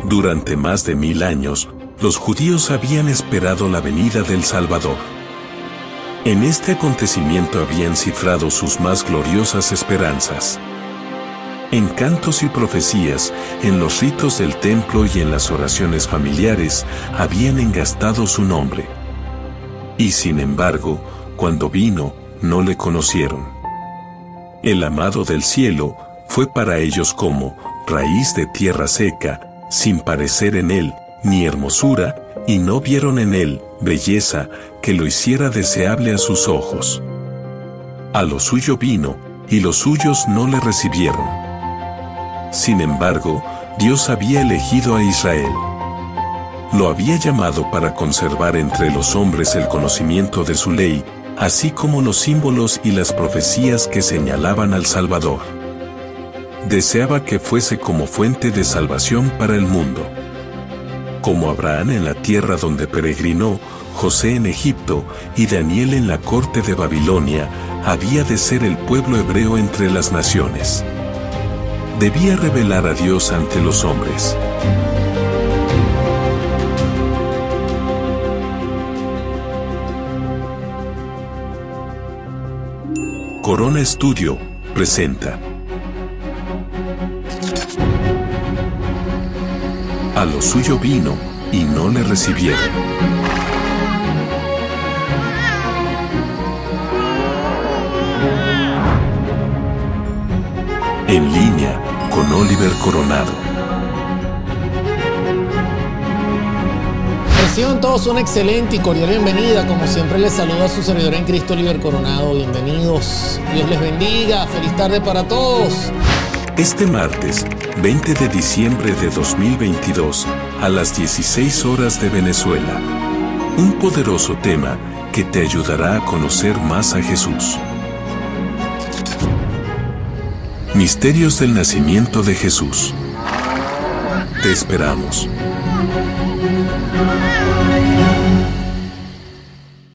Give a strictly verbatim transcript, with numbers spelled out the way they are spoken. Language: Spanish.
Durante más de mil años, los judíos habían esperado la venida del Salvador. En este acontecimiento habían cifrado sus más gloriosas esperanzas. En cantos y profecías, en los ritos del templo y en las oraciones familiares, habían engastado su nombre. Y sin embargo, cuando vino, no le conocieron. El amado del cielo fue para ellos como raíz de tierra seca, sin parecer en él ni hermosura, y no vieron en él belleza que lo hiciera deseable a sus ojos. A lo suyo vino, y los suyos no le recibieron. Sin embargo, Dios había elegido a Israel. Lo había llamado para conservar entre los hombres el conocimiento de su ley, así como los símbolos y las profecías que señalaban al Salvador. Deseaba que fuese como fuente de salvación para el mundo. Como Abraham en la tierra donde peregrinó, José en Egipto y Daniel en la corte de Babilonia, había de ser el pueblo hebreo entre las naciones. Debía revelar a Dios ante los hombres. Corona Studio presenta A lo suyo vino, y no le recibieron. En línea, con Oliver Coronado. Reciban todos una excelente y cordial bienvenida. Como siempre les saluda a su servidor en Cristo, Oliver Coronado. Bienvenidos. Dios les bendiga. Feliz tarde para todos. Este martes, veinte de diciembre de dos mil veintidós, a las dieciséis horas de Venezuela. Un poderoso tema que te ayudará a conocer más a Jesús. Misterios del nacimiento de Jesús. Te esperamos.